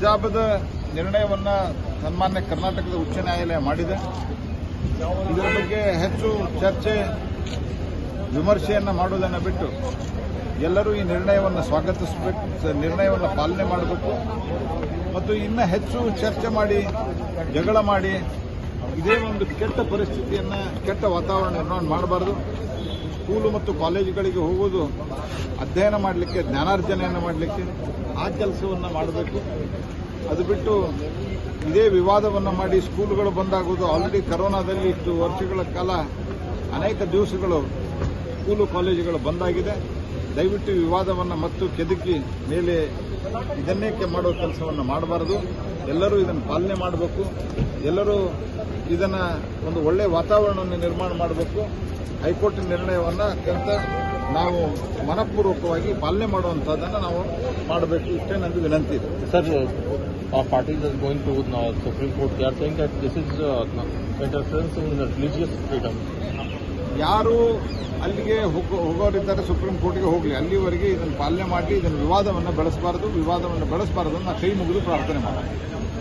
ಹಿಜಾಬದ ನಿರ್ಣಯವನ್ನ ಸನ್ಮಾನ್ಯ ಕರ್ನಾಟಕದ ಉಚ್ಚ ನ್ಯಾಯಾಲಯ ಮಾಡಿದೆ. ಇದರ ಬಗ್ಗೆ ಹೆಚ್ಚು ಚರ್ಚೆ ವಿಮರ್ಶೆಯನ್ನ ಮಾಡುವುದನ್ನು ಬಿಟ್ಟು ಎಲ್ಲರೂ ಈ ನಿರ್ಣಯವನ್ನು ಸ್ವಾಗತಿಸಬೇಕು, ನಿರ್ಣಯವನ್ನು ಪಾಲನೆ ಮಾಡಬೇಕು ಮತ್ತು ಇನ್ನು ಹೆಚ್ಚು ಚರ್ಚೆ ಮಾಡಿ ಜಗಳ ಮಾಡಿ ಇದೇ ಒಂದು ಕೆಟ್ಟ ಪರಿಸ್ಥಿತಿಯನ್ನು, ಕೆಟ್ಟ ವಾತಾವರಣ ನಿರ್ಮಾಣ ಮಾಡಬಾರದು. ಸ್ಕೂಲು ಮತ್ತು ಕಾಲೇಜುಗಳಿಗೆ ಹೋಗುವುದು ಅಧ್ಯಯನ ಮಾಡಲಿಕ್ಕೆ, ಜ್ಞಾನಾರ್ಜನೆಯನ್ನು ಮಾಡಲಿಕ್ಕೆ, ಆ ಕೆಲಸವನ್ನು ಮಾಡಬೇಕು. ಅದು ಬಿಟ್ಟು ಇದೇ ವಿವಾದವನ್ನು ಮಾಡಿ ಸ್ಕೂಲುಗಳು ಬಂದಾಗುವುದು. ಆಲ್ರೆಡಿ ಕರೋನಾದಲ್ಲಿ ಇಷ್ಟು ವರ್ಷಗಳ ಕಾಲ ಅನೇಕ ದಿವಸಗಳು ಸ್ಕೂಲು ಕಾಲೇಜುಗಳು ಬಂದಾಗಿದೆ. ದಯವಿಟ್ಟು ವಿವಾದವನ್ನು ಮತ್ತು ಕೆದಕಿ ಮೇಲೆ ಇದನ್ನೇಕೆ ಮಾಡುವ ಕೆಲಸವನ್ನು ಮಾಡಬಾರದು. ಎಲ್ಲರೂ ಇದನ್ನು ಪಾಲನೆ ಮಾಡಬೇಕು. ಎಲ್ಲರೂ ಇದನ್ನು ಒಂದು ಒಳ್ಳೆಯ ವಾತಾವರಣವನ್ನು ನಿರ್ಮಾಣ ಮಾಡಬೇಕು. ಹೈಕೋರ್ಟ್ ನಿರ್ಣಯವನ್ನು ಅತ್ಯಂತ ನಾವು ಮನಪೂರ್ವಕವಾಗಿ ಪಾಲನೆ ಮಾಡುವಂತಹದನ್ನು ನಾವು ಮಾಡಬೇಕು. ಇಷ್ಟೇ ನಂದು ವಿನಂತಿ ಇದೆ. Sir, our parties are going to Supreme Court. They are saying that this is interference in religious freedom. ಯಾರು ಅಲ್ಲಿಗೆ ಹೋಗೋರಿದ್ದಾರೆ ಸುಪ್ರೀಂ ಕೋರ್ಟ್ಗೆ ಹೋಗಲಿ, ಅಲ್ಲಿವರೆಗೆ ಇದನ್ನು ಪಾಲನೆ ಮಾಡಿ ಇದನ್ನು ವಿವಾದವನ್ನು ಬೆಳೆಸಬಾರದು ಅಂತ ಕೈ ಮುಗಿದು ಪ್ರಾರ್ಥನೆ ಮಾಡ್ತೀನಿ.